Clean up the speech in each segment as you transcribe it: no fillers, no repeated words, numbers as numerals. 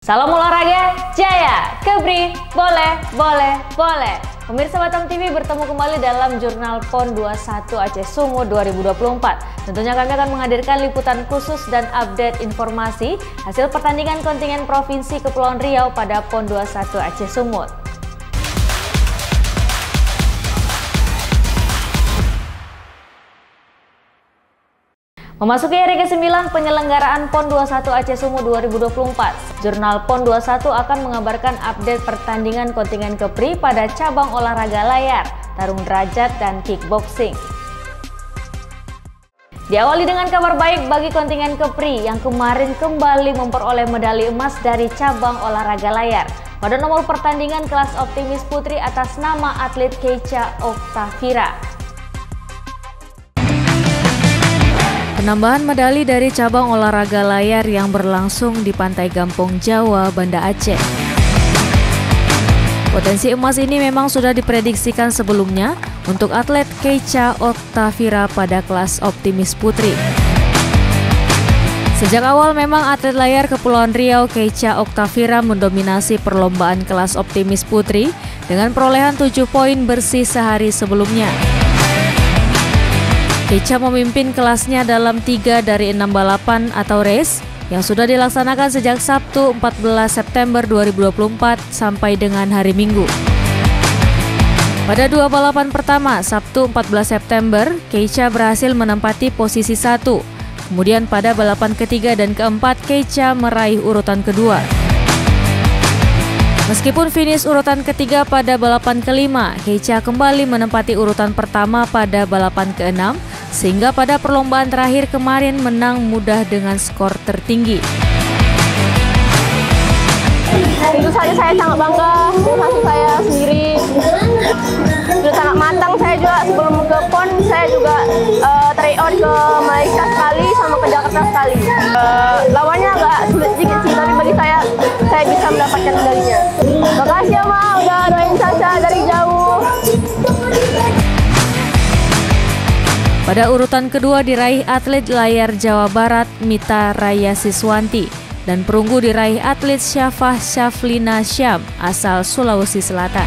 Salam olahraga, jaya, kebri, boleh. Pemirsa Batam TV bertemu kembali dalam Jurnal PON 21 Aceh Sumut 2024. Tentunya kami akan menghadirkan liputan khusus dan update informasi hasil pertandingan kontingen Provinsi Kepulauan Riau pada PON 21 Aceh Sumut. Memasuki hari ke-9 penyelenggaraan PON 21 Aceh Sumut 2024, Jurnal PON 21 akan mengabarkan update pertandingan kontingen Kepri pada cabang olahraga layar, tarung derajat, dan kickboxing. Diawali dengan kabar baik bagi kontingen Kepri yang kemarin kembali memperoleh medali emas dari cabang olahraga layar pada nomor pertandingan kelas optimis putri atas nama atlet Keica Oktavira. Penambahan medali dari cabang olahraga layar yang berlangsung di Pantai Gampong Jawa, Banda Aceh. Potensi emas ini memang sudah diprediksikan sebelumnya untuk atlet Keica Oktavira pada kelas optimis putri. Sejak awal memang atlet layar Kepulauan Riau Keica Oktavira mendominasi perlombaan kelas optimis putri dengan perolehan 7 poin bersih sehari sebelumnya. Keica memimpin kelasnya dalam 3 dari 6 balapan atau race yang sudah dilaksanakan sejak Sabtu 14 September 2024 sampai dengan hari Minggu. Pada 2 balapan pertama, Sabtu 14 September, Keica berhasil menempati posisi 1. Kemudian pada balapan ketiga dan keempat, Keica meraih urutan kedua. Meskipun finish urutan ketiga pada balapan kelima, Keica kembali menempati urutan pertama pada balapan keenam, sehingga pada perlombaan terakhir kemarin menang mudah dengan skor tertinggi. Tentu saja saya sangat bangga dengan hasil saya sendiri. Sudah sangat matang saya juga sebelum ke PON, saya juga tryout ke Malaysia sekali sama ke Jakarta sekali. Lawannya agak sulit sedikit sih, tapi bagi saya bisa mendapatkan medalinya. Makasih ya Ma, udah doain Caca dari jauh. Pada urutan kedua diraih atlet layar Jawa Barat Mita Raya Siswanti dan perunggu diraih atlet Syafah Syaflina Syam asal Sulawesi Selatan.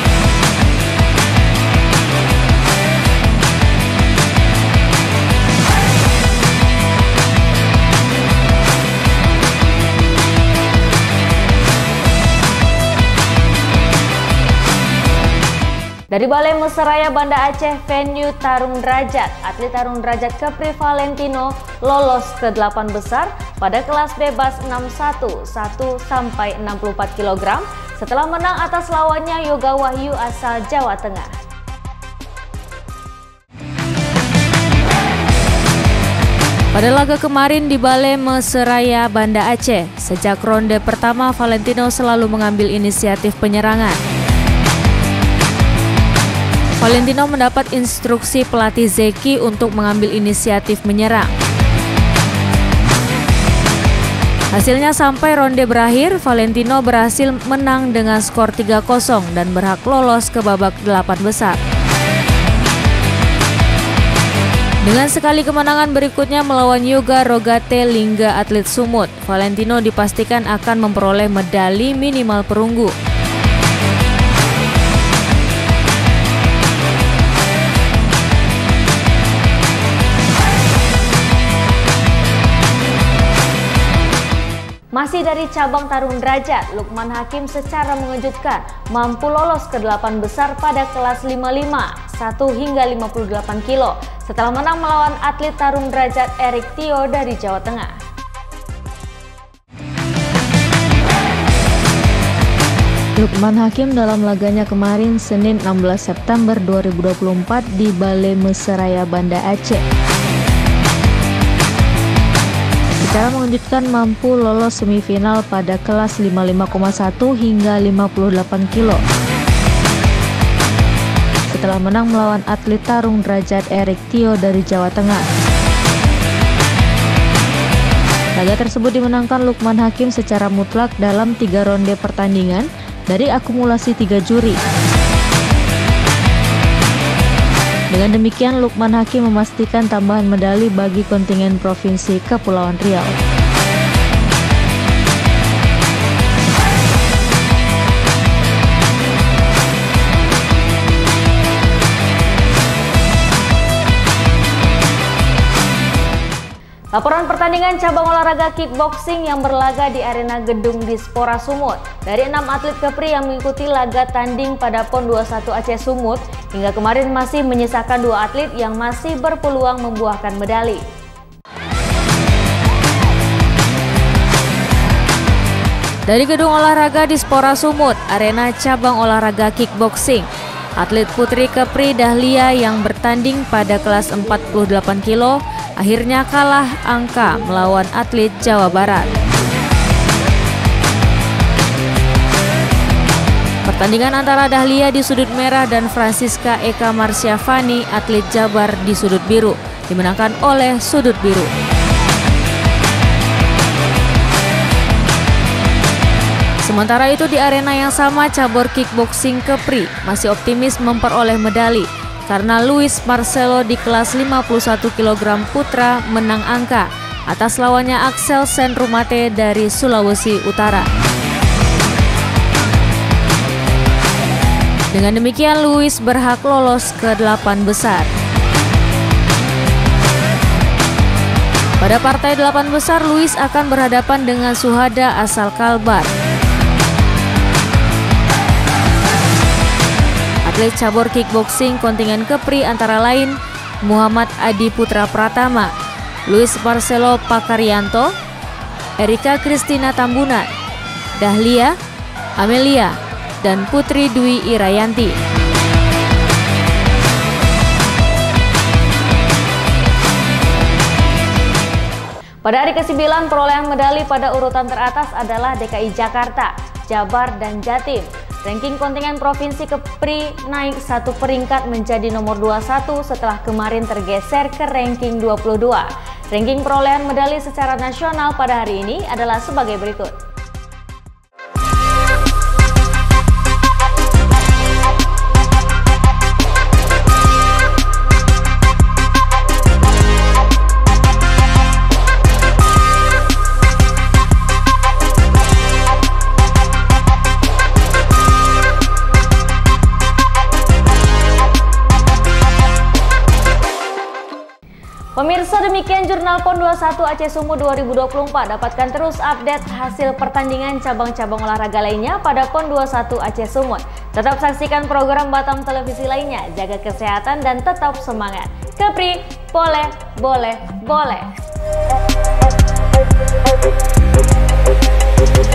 Dari Balai Meseraya Banda Aceh, venue tarung derajat, atlet tarung derajat Kepri Valentino lolos ke 8 besar pada kelas bebas 61 sampai 64 kg setelah menang atas lawannya Yoga Wahyu asal Jawa Tengah. Pada laga kemarin di Balai Meseraya Banda Aceh, sejak ronde pertama Valentino selalu mengambil inisiatif penyerangan. Valentino mendapat instruksi pelatih Zeki untuk mengambil inisiatif menyerang. Hasilnya sampai ronde berakhir, Valentino berhasil menang dengan skor 3-0 dan berhak lolos ke babak 8 besar. Dengan sekali kemenangan berikutnya melawan Yoga Rogate Lingga atlet Sumut, Valentino dipastikan akan memperoleh medali minimal perunggu. Masih dari cabang tarung derajat, Lukman Hakim secara mengejutkan mampu lolos ke 8 besar pada kelas 55, 1 hingga 58 kilo setelah menang melawan atlet tarung derajat Erik Tio dari Jawa Tengah. Lukman Hakim dalam laganya kemarin Senin 16 September 2024 di Balai Meseraya Banda Aceh secara mengejutkan mampu lolos semifinal pada kelas 55,1 hingga 58 kilo setelah menang melawan atlet tarung derajat Erik Tio dari Jawa Tengah. Laga tersebut dimenangkan Lukman Hakim secara mutlak dalam 3 ronde pertandingan dari akumulasi 3 juri. Dengan demikian, Lukman Hakim memastikan tambahan medali bagi kontingen Provinsi Kepulauan Riau. Laporan pertandingan cabang olahraga kickboxing yang berlaga di arena gedung Dispora Sumut. Dari 6 atlet Kepri yang mengikuti laga tanding pada PON 21 Aceh Sumut, hingga kemarin masih menyisakan 2 atlet yang masih berpeluang membuahkan medali. Dari gedung olahraga Dispora Sumut, arena cabang olahraga kickboxing, atlet putri Kepri Dahlia yang bertanding pada kelas 48 kilo akhirnya kalah angka melawan atlet Jawa Barat. Pertandingan antara Dahlia di sudut merah dan Francisca Eka Marsyafani atlet Jabar di sudut biru dimenangkan oleh sudut biru. Sementara itu di arena yang sama, cabur kickboxing Kepri masih optimis memperoleh medali karena Luis Marcelo di kelas 51 kg putra menang angka atas lawannya Axel Senrumate dari Sulawesi Utara. Dengan demikian Luis berhak lolos ke 8 besar. Pada partai 8 besar, Luis akan berhadapan dengan Suhada asal Kalbar. Atlet cabur kickboxing kontingen Kepri antara lain Muhammad Adi Putra Pratama, Luis Marcelo Pakarianto, Erika Kristina Tambunan, Dahlia, Amelia, dan Putri Dwi Irayanti. Pada hari ke-9, perolehan medali pada urutan teratas adalah DKI Jakarta, Jabar, dan Jatim. Ranking kontingen Provinsi Kepri naik 1 peringkat menjadi nomor 21 setelah kemarin tergeser ke ranking 22. Ranking perolehan medali secara nasional pada hari ini adalah sebagai berikut. Pemirsa, demikian Jurnal PON 21 Aceh Sumut 2024. Dapatkan terus update hasil pertandingan cabang-cabang olahraga lainnya pada PON 21 Aceh Sumut. Tetap saksikan program Batam Televisi lainnya. Jaga kesehatan dan tetap semangat. Kepri, boleh, boleh, boleh.